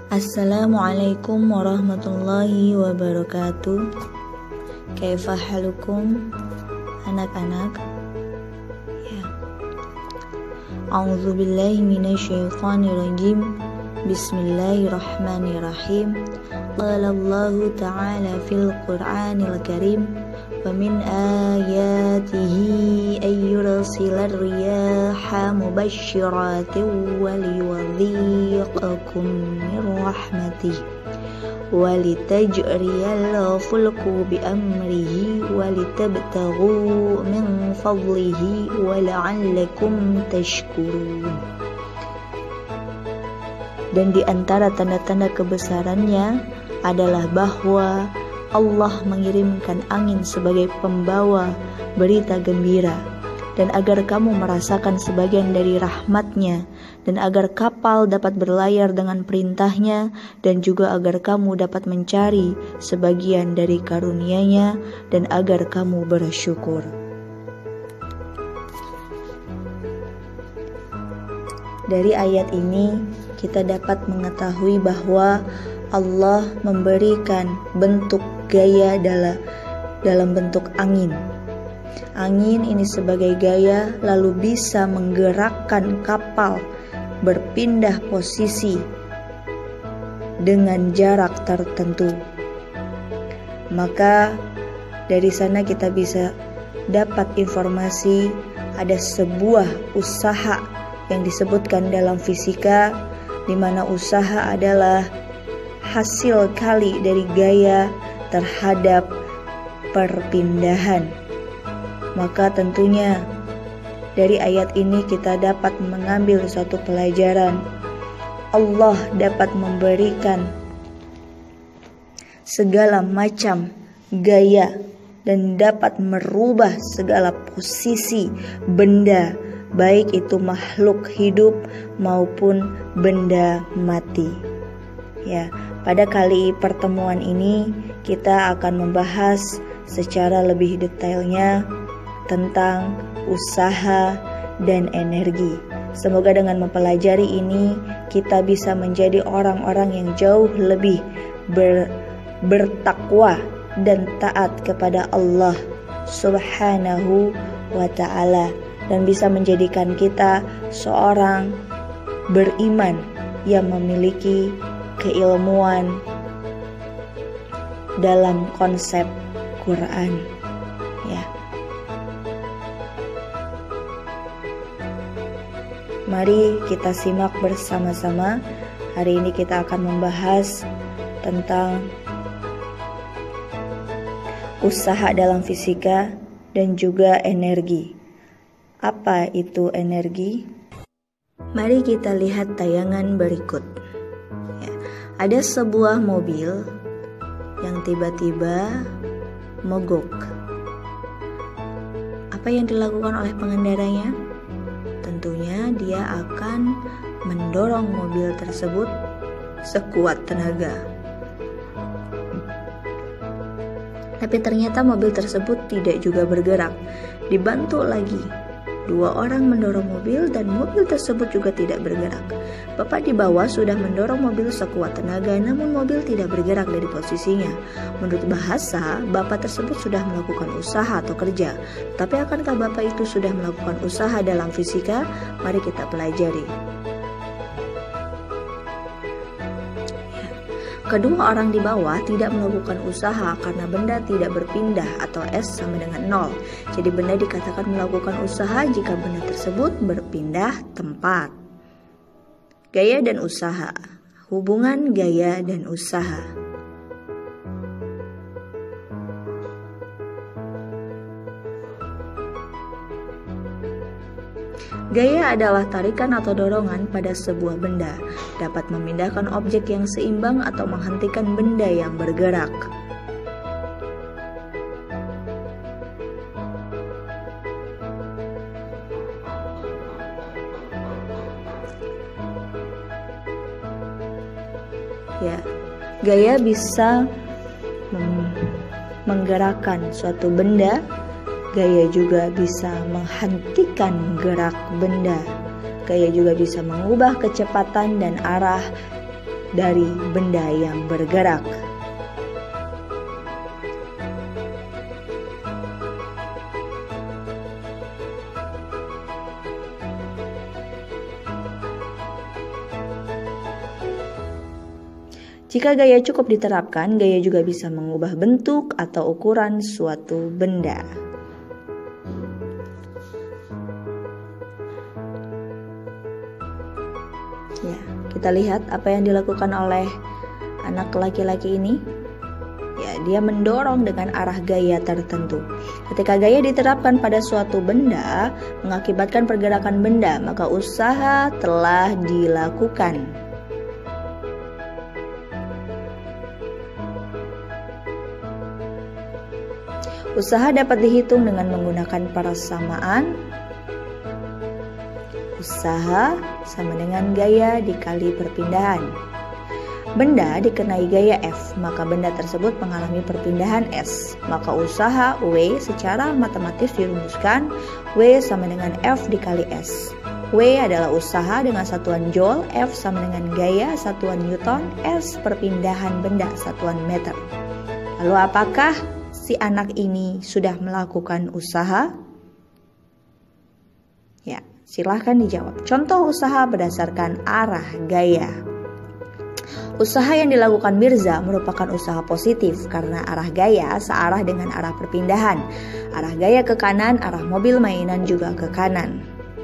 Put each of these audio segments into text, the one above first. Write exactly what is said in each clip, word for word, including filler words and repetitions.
Assalamualaikum warahmatullahi wabarakatuh. Kaifa halukum anak-anak? Ya. A'udzubillahi minasyaitonirrajim. Bismillahirrahmanirrahim. Qala Allahu ta'ala fil Qur'anil Karim, wa min ayatihi ayyursilar riyaha mubashshiratin wa liyudhiqakum min rahmatihi wa litajriyal fulku bi amrihi wa litabtaghu min fadlihi wa la'allakum tashkurun. Dan di antara tanda-tanda kebesarannya adalah bahwa Allah mengirimkan angin sebagai pembawa berita gembira, dan agar kamu merasakan sebagian dari rahmatnya, dan agar kapal dapat berlayar dengan perintahnya, dan juga agar kamu dapat mencari sebagian dari karunia-Nya, dan agar kamu bersyukur. Dari ayat ini kita dapat mengetahui bahwa Allah memberikan bentuk gaya dalam, dalam bentuk angin. Angin ini sebagai gaya lalu bisa menggerakkan kapal berpindah posisi dengan jarak tertentu. Maka dari sana kita bisa dapat informasi ada sebuah usaha yang disebutkan dalam fisika, di mana usaha adalah hasil kali dari gaya terhadap perpindahan. Maka tentunya dari ayat ini kita dapat mengambil suatu pelajaran. Allah dapat memberikan segala macam gaya dan dapat merubah segala posisi benda, baik itu makhluk hidup maupun benda mati. Ya, pada kali pertemuan ini kita akan membahas secara lebih detailnya tentang usaha dan energi. Semoga dengan mempelajari ini kita bisa menjadi orang-orang yang jauh lebih ber, bertakwa dan taat kepada Allah Subhanahu wa ta'ala, dan bisa menjadikan kita seorang beriman yang memiliki keilmuan dalam konsep Quran. Ya. Mari kita simak bersama-sama. Hari ini kita akan membahas tentang usaha dalam fisika dan juga energi. Apa itu energi? Mari kita lihat tayangan berikut. Ya, ada sebuah mobil yang tiba-tiba mogok. Apa yang dilakukan oleh pengendaranya? Tentunya dia akan mendorong mobil tersebut sekuat tenaga. Tapi ternyata mobil tersebut tidak juga bergerak. Dibantu lagi. Dua orang mendorong mobil dan mobil tersebut juga tidak bergerak. Bapak di bawah sudah mendorong mobil sekuat tenaga, namun mobil tidak bergerak dari posisinya. Menurut bahasa, Bapak tersebut sudah melakukan usaha atau kerja. Tapi akankah Bapak itu sudah melakukan usaha dalam fisika? Mari kita pelajari. Kedua orang di bawah tidak melakukan usaha karena benda tidak berpindah atau S sama dengan nol. Jadi benda dikatakan melakukan usaha jika benda tersebut berpindah tempat. Gaya dan usaha. Hubungan gaya dan usaha. Gaya adalah tarikan atau dorongan pada sebuah benda, dapat memindahkan objek yang seimbang atau menghentikan benda yang bergerak. Ya, gaya bisa menggerakkan suatu benda, gaya juga bisa menghentikan gerak benda. Gaya juga bisa mengubah kecepatan dan arah dari benda yang bergerak. Jika gaya cukup diterapkan, gaya juga bisa mengubah bentuk atau ukuran suatu benda. Ya, kita lihat apa yang dilakukan oleh anak laki-laki ini. Ya, dia mendorong dengan arah gaya tertentu. Ketika gaya diterapkan pada suatu benda, mengakibatkan pergerakan benda, maka usaha telah dilakukan. Usaha dapat dihitung dengan menggunakan persamaan. Usaha sama dengan gaya dikali perpindahan. Benda dikenai gaya F, maka benda tersebut mengalami perpindahan S. Maka usaha W secara matematis dirumuskan W sama dengan F dikali S. W adalah usaha dengan satuan Joule, F sama dengan gaya satuan Newton, S perpindahan benda satuan meter. Lalu apakah si anak ini sudah melakukan usaha? Ya, silahkan dijawab. Contoh usaha berdasarkan arah gaya. Usaha yang dilakukan Mirza merupakan usaha positif karena arah gaya searah dengan arah perpindahan. Arah gaya ke kanan, arah mobil mainan juga ke kanan.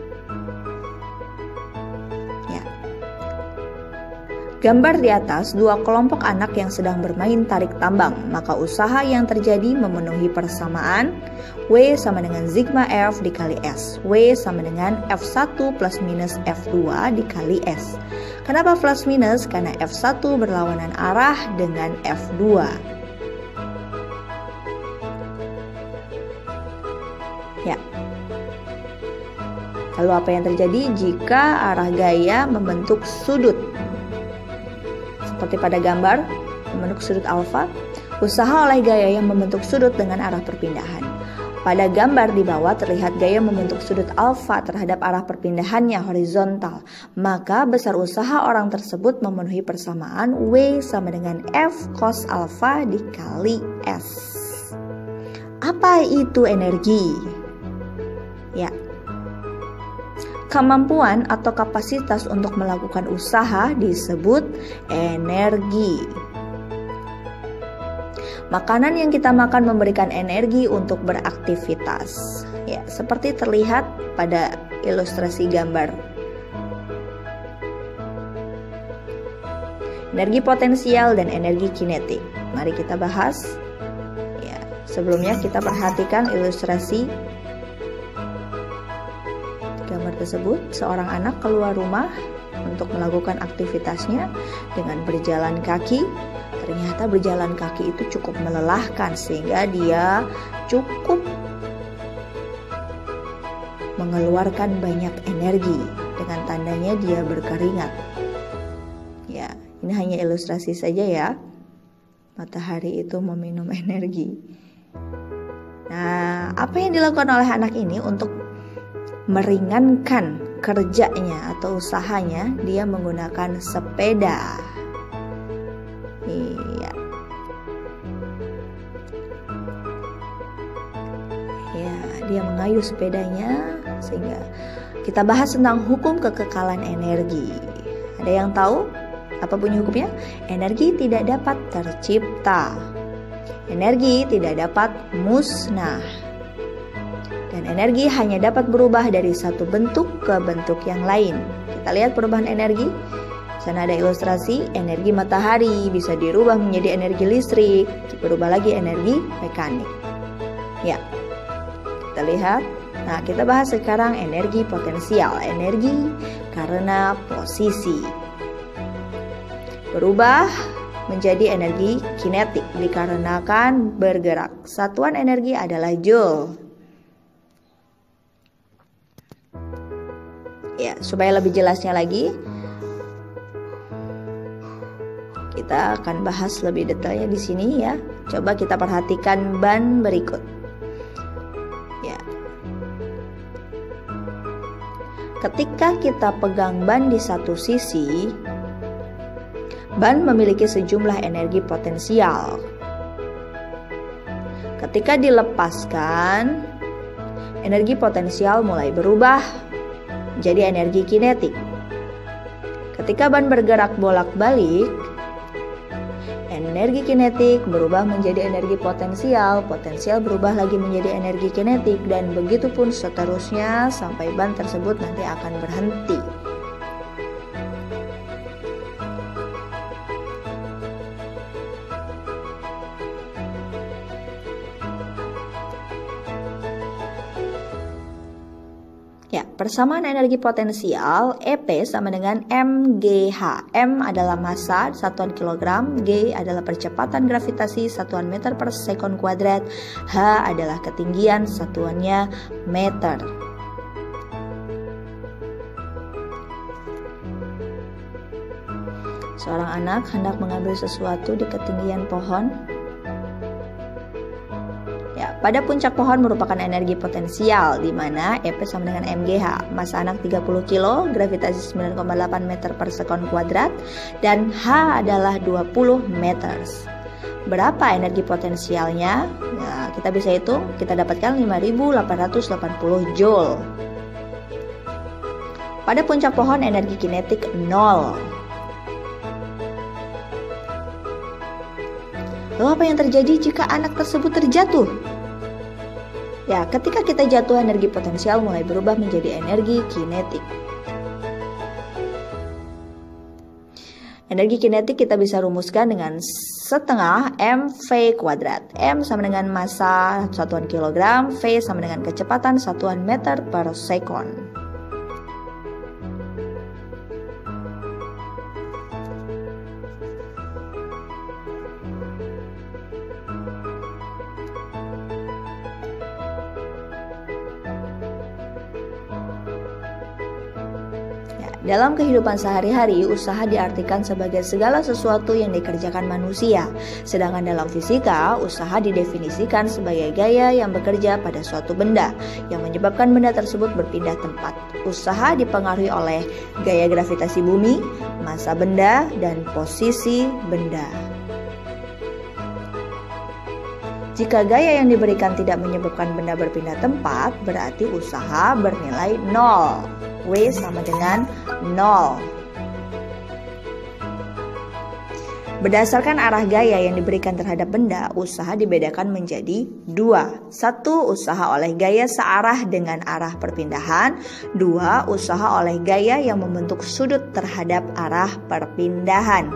Gambar di atas dua kelompok anak yang sedang bermain tarik tambang, maka usaha yang terjadi memenuhi persamaan W sama dengan sigma F dikali S. W sama dengan F satu plus minus F dua dikali S. Kenapa plus minus? Karena F satu berlawanan arah dengan F dua. Ya. Lalu apa yang terjadi jika arah gaya membentuk sudut? Seperti pada gambar, membentuk sudut alfa, usaha oleh gaya yang membentuk sudut dengan arah perpindahan. Pada gambar di bawah terlihat gaya membentuk sudut alfa terhadap arah perpindahannya horizontal, maka besar usaha orang tersebut memenuhi persamaan W sama dengan F cos alfa dikali S. Apa itu energi? Ya, kemampuan atau kapasitas untuk melakukan usaha disebut energi. Makanan yang kita makan memberikan energi untuk beraktivitas. Ya, seperti terlihat pada ilustrasi gambar. Energi potensial dan energi kinetik. Mari kita bahas. Ya, sebelumnya kita perhatikan ilustrasi gambar tersebut. Seorang anak keluar rumah untuk melakukan aktivitasnya dengan berjalan kaki. Ternyata berjalan kaki itu cukup melelahkan sehingga dia cukup mengeluarkan banyak energi. Dengan tandanya dia berkeringat. Ya, ini hanya ilustrasi saja ya. Matahari itu meminum energi. Nah, apa yang dilakukan oleh anak ini untuk meringankan kerjanya atau usahanya? Dia menggunakan sepeda. Iya. Ya, dia mengayuh sepedanya sehingga kita bahas tentang hukum kekekalan energi. Ada yang tahu apa bunyi hukumnya? Energi tidak dapat tercipta. Energi tidak dapat musnah. Dan energi hanya dapat berubah dari satu bentuk ke bentuk yang lain. Kita lihat perubahan energi. Sana ada ilustrasi, energi matahari bisa dirubah menjadi energi listrik, berubah lagi energi mekanik. Ya, kita lihat. Nah, kita bahas sekarang energi potensial. Energi karena posisi. Berubah menjadi energi kinetik dikarenakan bergerak. Satuan energi adalah Joule. Ya, supaya lebih jelasnya lagi, kita akan bahas lebih detailnya di sini ya. Coba kita perhatikan ban berikut. Ya. Ketika kita pegang ban di satu sisi, Ban memiliki sejumlah energi potensial. Ketika dilepaskan, energi potensial mulai berubah menjadi energi kinetik. Ketika ban bergerak bolak-balik, energi kinetik berubah menjadi energi potensial, potensial berubah lagi menjadi energi kinetik, dan begitu pun seterusnya sampai ban tersebut nanti akan berhenti. Ya, persamaan energi potensial E P sama dengan M G H. M adalah massa satuan kilogram, G adalah percepatan gravitasi satuan meter per sekon kuadrat, H adalah ketinggian satuannya meter. Seorang anak hendak mengambil sesuatu di ketinggian pohon. Pada puncak pohon merupakan energi potensial, di mana E P sama dengan M G H. Massa anak tiga puluh kilo, gravitasi sembilan koma delapan meter per sekon kuadrat, dan H adalah dua puluh meter. Berapa energi potensialnya? Nah, kita bisa hitung, kita dapatkan lima ribu delapan ratus delapan puluh joule. Pada puncak pohon energi kinetik nol. Lalu apa yang terjadi jika anak tersebut terjatuh? Ya, ketika kita jatuh, energi potensial mulai berubah menjadi energi kinetik. Energi kinetik kita bisa rumuskan dengan setengah M V kuadrat. M sama dengan massa satuan kilogram, V sama dengan kecepatan satuan meter per sekon. Dalam kehidupan sehari-hari, usaha diartikan sebagai segala sesuatu yang dikerjakan manusia. Sedangkan dalam fisika, usaha didefinisikan sebagai gaya yang bekerja pada suatu benda, yang menyebabkan benda tersebut berpindah tempat. Usaha dipengaruhi oleh gaya gravitasi bumi, massa benda, dan posisi benda. Jika gaya yang diberikan tidak menyebabkan benda berpindah tempat, berarti usaha bernilai nol. W sama dengan nol. Berdasarkan arah gaya yang diberikan terhadap benda, usaha dibedakan menjadi dua. Satu, usaha oleh gaya searah dengan arah perpindahan. Dua, usaha oleh gaya yang membentuk sudut terhadap arah perpindahan.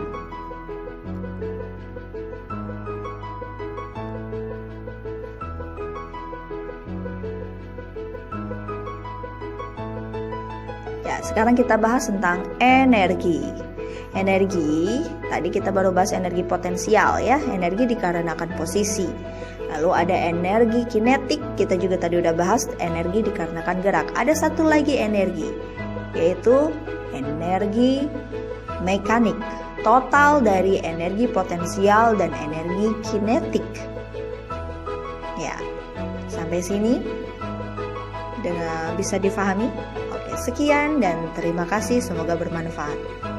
Ya, sekarang kita bahas tentang energi. Energi, tadi kita baru bahas energi potensial ya. Energi dikarenakan posisi. Lalu ada energi kinetik, kita juga tadi udah bahas energi dikarenakan gerak. Ada satu lagi energi, yaitu energi mekanik. Total dari energi potensial dan energi kinetik. Ya, sampai sini dengan bisa difahami? Sekian dan terima kasih, semoga bermanfaat.